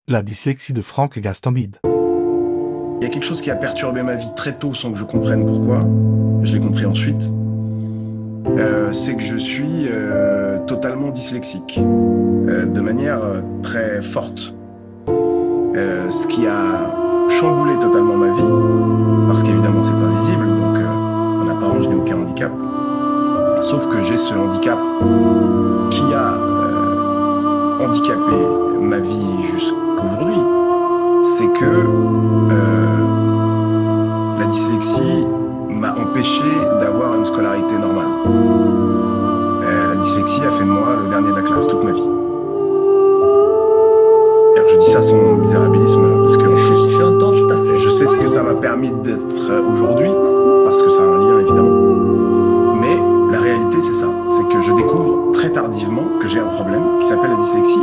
La dyslexie de Franck Gastambide. Il y a quelque chose qui a perturbé ma vie très tôt sans que je comprenne pourquoi. Je l'ai compris ensuite. C'est que je suis totalement dyslexique, de manière très forte. Ce qui a chamboulé totalement ma vie, parce qu'évidemment c'est invisible, donc en apparence je n'ai aucun handicap. Sauf que j'ai ce handicap qui a handicapé ma vie jusqu'aujourd'hui. C'est que la dyslexie m'a empêché d'avoir une scolarité normale. La dyslexie a fait de moi le dernier de la classe toute ma vie. Alors, je dis ça sans misérabilisme, parce que Je entends tout à fait. je sais ce que ça m'a permis d'être aujourd'hui, parce que ça a un lien évidemment. Mais la réalité c'est ça, c'est que je découvre très tardivement que j'ai un problème qui s'appelle la dyslexie.